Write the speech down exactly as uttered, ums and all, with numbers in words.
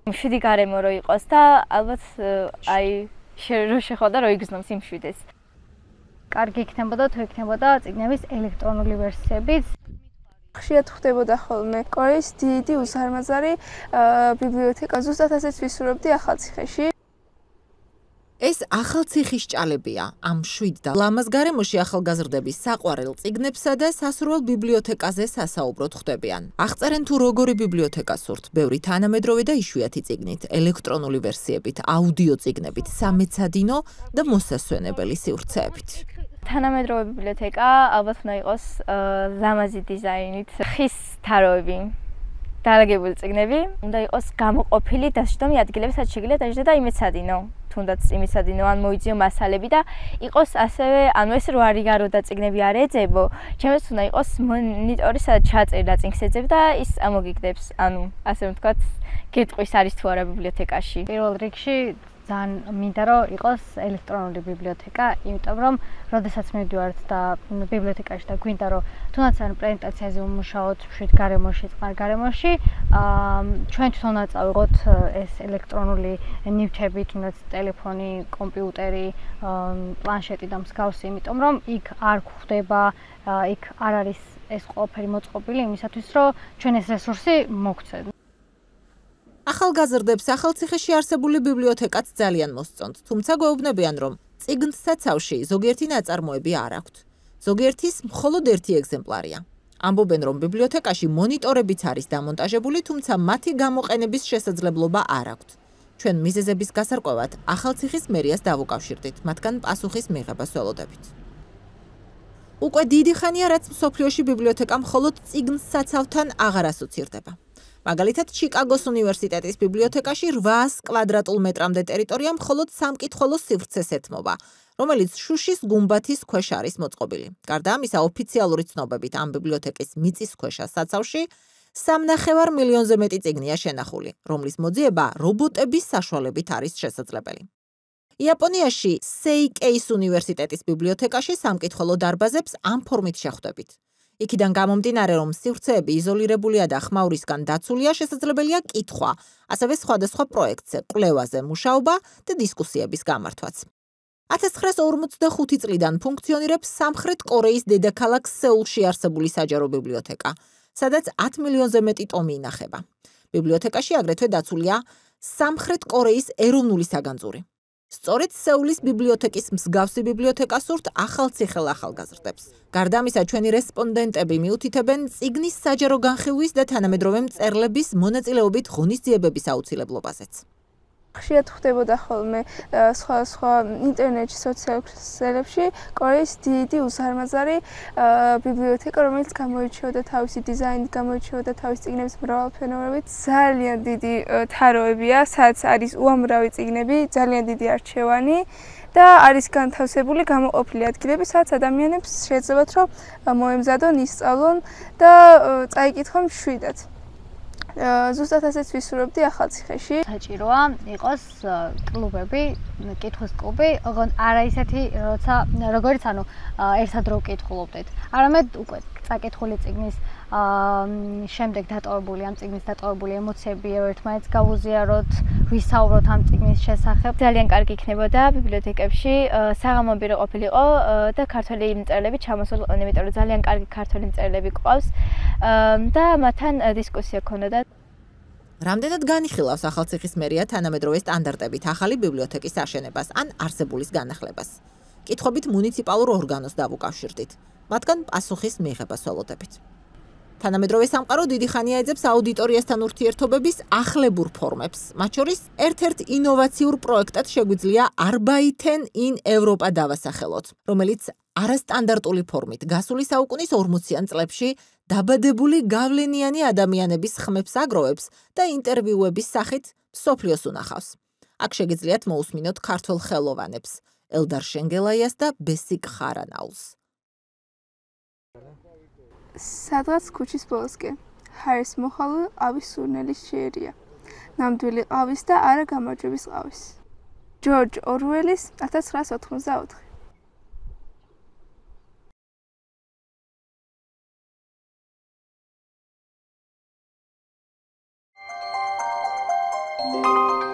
მშვიდი გარემო რო იყოს და ალბათ აი რო შეხვდა რო იგრძნობს იმ მშვიდეს. კარგი იქნებოდა თუ იქნებოდა წიგნების ელექტრონული ვერსიებიც. ხშირად ხდებოდა ხოლმე კორეის დიდი უზარმაზარი ბიბლიოთეკა. ზუსტად ასეც ვისურვებდი ახალციხეში. ეს ახალციხის ჭალებია. ამ შვიდ და ლამაზ გარემოში ახალგაზრდების საყვარელ წიგნებსა და სასურველ ბიბლიოთეკაზე სასაუბროდ ხვდებიან. აღწერენ თუ როგორი ბიბლიოთეკა სურთ, ბევრი თანამედროვე და იშვიათი წიგნით, ელექტრონული ვერსიებით, აუდიო წიგნებით, სამეცადინო და მოსასვენებელი სივრცეებით. თანამედროვე ბიბლიოთეკა ალბათ უნდა იყოს ლამაზი დიზაინით, ხის თაროები. დაალაგებული წიგნები, უნდა იყოს გამოყოფილი დასჯდომი ადგილები, სადაც შეგიძლიათ დაждდა იმეცადინო, თუნდაც იმეცადინო ან მოიძიო მასალები და იყოს ასევე, ანუ ეს რო არ იგარო და წიგნები არ ეძებო, ჩემთვის უნდა იყოს მონიტორი, სადაც ჩაწერდა წიგნს ეძებ და ის ამოგიგდებს, ანუ ასე ვთქვათ, გეტყვის არის თუ არა ბიბლიოთეკაში. პირველ რიგში ძალიან მინდა რომ იყოს ელექტრონული ბიბლიოთეკა, იმიტომ რომ როდესაც მივდივართ და ბიბლიოთეკაში და გვინდა რომ თუნდაც ან პრეზენტაციაზე ვმუშაოთ მშვიდ გარემოში, წყნარ გარემოში, ჩვენ თვითონ ვაწავიღოთ ეს ელექტრონული ნივთები, თუნდაც ტელეფონი, კომპიუტერი, პლანშეტი და მსგავსი, იმიტომ რომ იქ არ გვხვდება, იქ არ არის ეს ყველაფერი მოწყობილი იმისათვის, რომ ჩვენ ეს რესურსი მოგცეთ. ახალგაზრდებს ახალციხეში არსებული ბიბლიოთეკაც ძალიან მოსწონთ, თუმცა გვეუბნებიან, რომ წიგნსაცავში ზოგიერთი ნაწარმოები არ აქვთ. ზოგიერთის მხოლოდ ერთი ეგზემპლარია. ამბობენ, რომ ბიბლიოთეკაში მონიტორებიც არის დამონტაჟებული, თუმცა მათი გამოყენების შესაძლებლობა არ აქვთ. ჩვენ მიზეზების გასარკვევად ახალციხის მერიას დავუკავშირდით, მათგან პასუხის მიღებას ველოდებით. უკვე დიდი ხანია, რაც მსოფლიოში ბიბლიოთეკა მხოლოდ წიგნსაცავთან აღარ ასოცირდება. მაგალითად, ჩიკაგოს უნივერსიტეტის ბიბლიოთეკაში რვაას კვადრატულ მეტრამდე ტერიტორია მხოლოდ სამკითხველოს სივრცეს ეთმობა, რომელიც შუშის გუმბათის ქვეშ არის მოწყობილი. გარდა ამისა, ოფიციალური ცნობებით ამ ბიბლიოთეკის მიწისქვეშა საცავში სამნახევარ მილიონზე მეტი წიგნია შენახული, რომლის მოძიება რობოტების საშუალებით არის შესაძლებელი. იაპონიაში სეიკეის უნივერსიტეტის ბიბლიოთეკაში სამკითხველო დარბაზებს ამ ფორმით შეხვდებით. იქიდან გამომდინარე, რომ სივრცეები იზოლირებულია და ხმაურისგან დაცულია, შესაძლებელია კითხვა, ასევე სხვადასხვა პროექტზე, კვლევაზე მუშაობა და დისკუსიების გამართვაც. ათას ცხრაას ორმოცდახუთი წლიდან ფუნქციონირებს სამხრეთ კორეის დედაქალაქ სეულში არსებული საჯარო ბიბლიოთეკა, სადაც ათ მილიონზე მეტი ტომი ინახება. ბიბლიოთეკაში აგრეთვე დაცულია სამხრეთ კორეის ეროვნული საგანძური. სწორედ სეულის ბიბლიოთეკის მსგავსი ბიბლიოთეკა სურთ ახალციხელ ახალგაზრდებს. გარდა ამისა, ჩვენი რესპონდენტები მიუთითებენ წიგნის საჯარო განხილვის და თანამედროვე მწერლების მონაწილეობით ღონისძიებების აუცილებლობაზეც. ხშირად ხდებოდა ხოლმე სხვა სხვა ინტერნეტში, სოციალურ ქსელებში კორეის დიდი უზარმაზარი ბიბლიოთეკა, რომელიც გამოირჩეოდა თავისი დიზაინით, გამოირჩეოდა თავისი წიგნების მრავალფეროვნებით. ძალიან დიდი თაროებია, სადაც არის უამრავი წიგნები, ძალიან დიდი არჩევანი და არის განთავსებული გამოყოფილი ადგილები, სადაც ადამიანებს შეეძლებათ, რომ მოემზადონ, ისწავლონ და წაიკითხონ მშვიდად. ზუსტად ასეც ვისურვებდი ახალციხეში. საჭიროა იყოს კლუბები, კითხვის კლუბი, ოღონდ არა ისეთი, როცა როგორც ანუ ერთად რო ვკითხულობდეთ. არამედ უკვე წაკითხული წიგნის შემდეგ დატოვებული, ამ წიგნის დატოვებული ემოციები ერთმანეთს გავუზიაროთ, ვისაუბროთ ამ წიგნის შესახებ. ძალიან კარგი იქნებოდა ბიბლიოთეკებში საღამოები რო ყოფილიყო და ქართველი მწერლები ჩამოსულიყვნენ, იმიტომ რომ ძალიან კარგი ქართველი მწერლები გვყავს და მათთან დისკუსია ქონოდა. რამდენად განიხილავს ახალციხის მერია თანამედროვე სტანდარტებით ახალი ბიბლიოთეკის აშენებას ან არსებულის განახლებას. კითხვებით მუნიციპალურ ორგანოს დავუკავშირდით, მათგან პასუხის მიღებას ველოდებით. თანამედროვე სამყარო დიდი ხანია ეძებს აუდიტორიასთან ურთიერთობების ახლებურ ფორმებს, მათ შორის ერთ-ერთ ინოვაციურ პროექტად შეგვიძლია Arbeiten in Europa დავასახელოთ, რომელიც არასტანდარტული ფორმით გასული საუკუნის ორმოციან წლებში დაბადებული გავლენიანი ადამიანების ხმებს აგროვებს და ინტერვიუების სახით მსოფლიოს უნახავს. აქ შეგიძლიათ მოусმინოთ ქართველ ხელოვანებს, ელდარ შენგელაიას და ბესიკ ხარანაულს. სადღაც ქუჩის ბოლოსკენ ჰარის მოხალულ ყავის სურნელის შეერია. ნამდვილი ყავის და არა გამარჯვების ყავის. ჯორჯ ორუელის ათას ცხრაას ოთხმოცდაოთხი. Thank you.